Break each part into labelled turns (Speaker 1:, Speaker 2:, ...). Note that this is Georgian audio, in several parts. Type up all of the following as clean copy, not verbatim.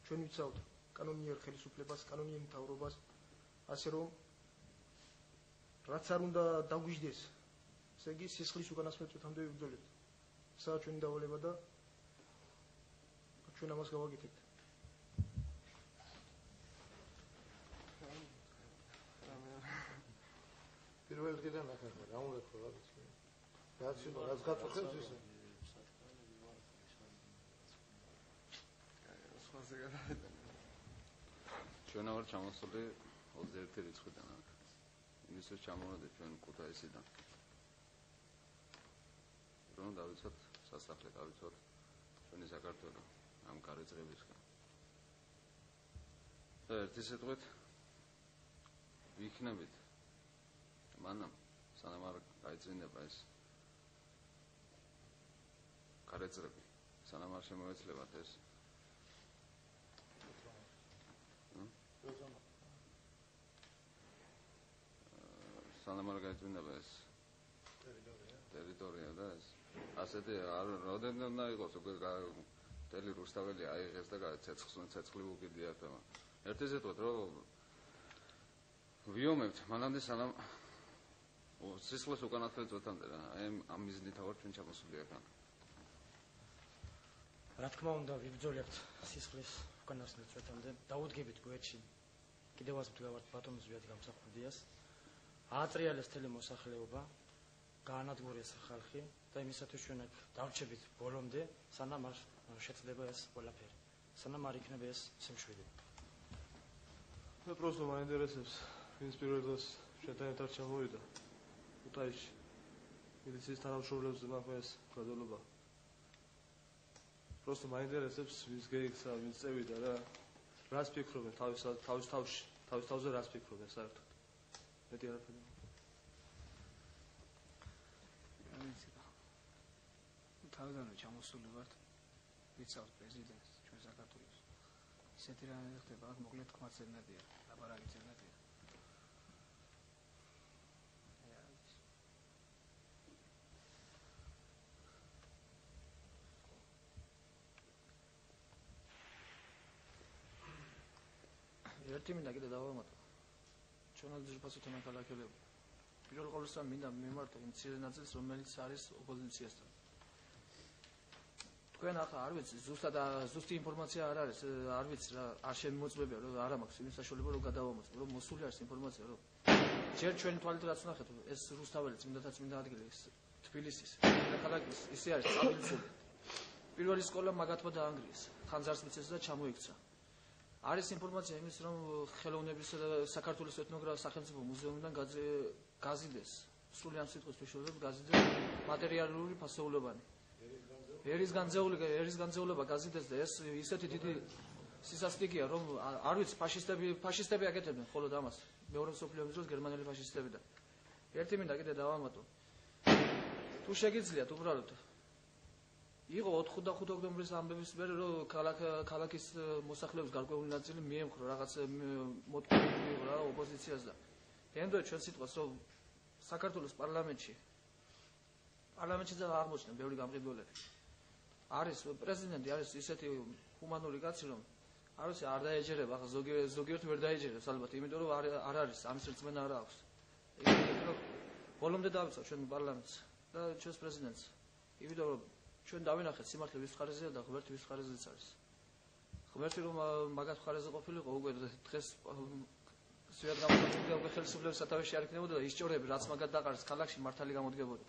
Speaker 1: ჩვენ ვიცავთ კანონიერ ხელისუფლებას, კანონიერ მთავრობას, ასე რომ რაც არ უნდა დაგვიждდეს, ესე იგი სისხლის უკანასკნელ წუთამდე ვიბრძოლებთ. ესაა ჩვენი დავალება და ჩვენ ამას გავაკეთებთ.
Speaker 2: პირველ დღიდან ახლა რა უნდა ხო რა ვიცი. რაც გაწუხებს ისე.
Speaker 3: ჩვენ ვარ ჩამოსული 21 რიცხვიდან. იმისთვის ჩამოვედით ჩვენ ქუთაისიდან. რომ დავიცოთ სასახლე, დავიცოთ ჩვენი საქართველო ამ გარეთ-წრებისგან. და ერთი სიტყვით ვიქნებით მანამ სანამ არ გაიწინება ეს გარეთ-წრები, სანამ არ შემოეცლებათ ეს სანამ არ გაიწინება ეს ტერიტორია და ეს ასეთი როდენმე უნდა იყოს უკვე მთელი რუსთაველი აიღეს და ცეცხლი უკიდიათ. ერთი სიტყვით რომ ვიომებთ მანამდე სანამ სისხლის უკანასკნელ წუთამდე რა ამ მიზნით ვარ ჩვენ ჩამოსული აქ.
Speaker 4: რა თქმა უნდა ვიბრძოლებთ სისხლის უკანასკნელ წუთამდე, დაუდგებით გვერდში კიდევაც მდგავართ ბატონის ზვიად გამსახურდიას, აატრიალეს მთელი მოსახლეობა, გაანადგურეს ხალხი და იმისათვის ჩვენ აქ დავრჩებით ბოლომდე, სანამ არ შეწყდება ეს ყველაფერი, სანამ არ იქნება ეს სიმშვიდე.
Speaker 2: მე просто მაინტერესებს ვინც პირველ დღეს შენთან ერთად ჩამოვიდა ქუთაისში მილიციის თანამშრომლებზე მაქვს ეს გადალობა. просто მაინტერესებს ვინც გეიქცა, ვინც წევიდა რა რას ფიქრობენ თავის თავზე რას ფიქრობენ საერთოდ. მეტი არაფერი.
Speaker 5: თავიდანვე ჩამოსული ვართ, ვიცავთ პრეზიდენტს ჩვენ საქართველოს. ისეთი რამე ხდება, აქ მოკლედ თქმაც წერნადია, ლაპარაკი წერნადია.
Speaker 1: ერთი მინდა კიდე დავამატო. ჩვენად ძირფასო თანაქალაქელები. პირველ ყოვლისა მინდა მიმართო იმ მცირე ნაწილს, რომელიც არის ოპოზიციასთან. თქვენ ახლა არ ვიცი, ზუსტი ინფორმაცია არ არის, არ ვიცი რა, არ შემოწმებია, რომ არ მაქვს იმის საშუალება, რომ გადავამოწმო, რომ მოსული არის ინფორმაცია, რომ ჯერ ჩვენი თვალით რაც ვნახეთ, ეს რუსთაველი წმინდა ადგილი, ეს თბილისის, ქალაქის, ისე არის სტაბილიზებული. პირველი სკოლა მაგათმა დაანგრიეს, ხანძარს მიცეს და ჩამოიქცა. არის ინფორმაცია იმის, რომ ხელოვნების და საქართველოს ეთნოგრაფიის სახელმწიფო მუზეუმიდან გაზიდეს, სრული ამ სიტყვის მნიშვნელობით გაზიდეს მატერიალური ფასეულებანი. ერის განძეულება გაზიდეს და ეს ისეთი დიდი სისასტიკეა, რომ არ ვიცი ფაშისტები აკეთებდნენ მხოლოდ ამას. მეორე მსოფლიო ომის დროს გერმანელი ფაშისტები და ერთი მინდა კიდე დავამატო. თუ შეგიძლიათ უბრალოდ იყო 4 ოქტომბრის ამბების მერე რომ ქალაქის მოსახლეობის გარკვეული ნაწილი მიემხრო რაღაც მოტყუებული რა ოპოზიციას და ენდო ჩვენ სიტყვას რომ საქართველოს პარლამენტში და აღმოჩნდა ბევრი გამყიდველები. არის პრეზიდენტი არის ისეთი ჰუმანური კაცი რომ არ ვიცი არ დაეჯერება, ახლა ზოგიერთ ვერ დაეჯერებს ალბათ, იმიტომ რომ არ არის ამის რწმენა არ აქვს. იმიტომ რომ ბოლომდე დავიცავ ჩვენ პარლამენტს და ჩვენს პრეზიდენტს. იმიტომ რომ ჩვენ დავინახეთ სიმართლე ვის მხარეზეა და ღმერთი ვის მხარეზეც არის. ღმერთი რომ მაგათ მხარეზე ყოფილიყო უკვე დღეს სვიად გამოდგებოდა უკვე ხელისუფლების სათავეში არ იქნებოდა და ის ჭორები რაც მაგათ დაყარეს ქალაქში მართალი გამოდგებოდა.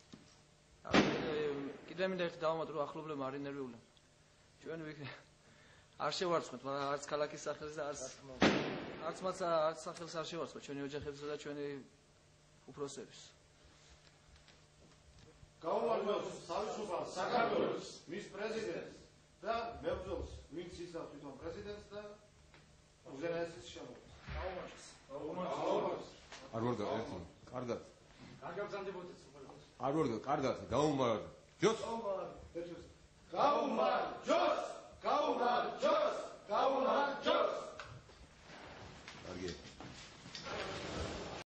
Speaker 1: კიდე მინდა ერთი დავამატო რომ ახლობლებმა არ ინერვიულან. ჩვენ არ შევარცხნოთ, მაგრამ არც ქალაქის სახელს და არც სახელს არ შევარცხნოთ ჩვენი ოჯახებისა და ჩვენი უფროსების.
Speaker 2: გაუმარჯოს თავისუფალ საქართველოს მის პრეზიდენტს და მებრძოლს, ვინც იცავს თვითონ პრეზიდენტს და უზენაესის შემოგვიყვანს. გაუმარჯოს.
Speaker 6: არ ვარ და ერთმა. კარგად.
Speaker 4: გაგაბზანდებოდეთ.
Speaker 6: არ ვარ და კარგად, გაუმარჯოს.
Speaker 2: გაუმარჯოს. გაუმარჯოს.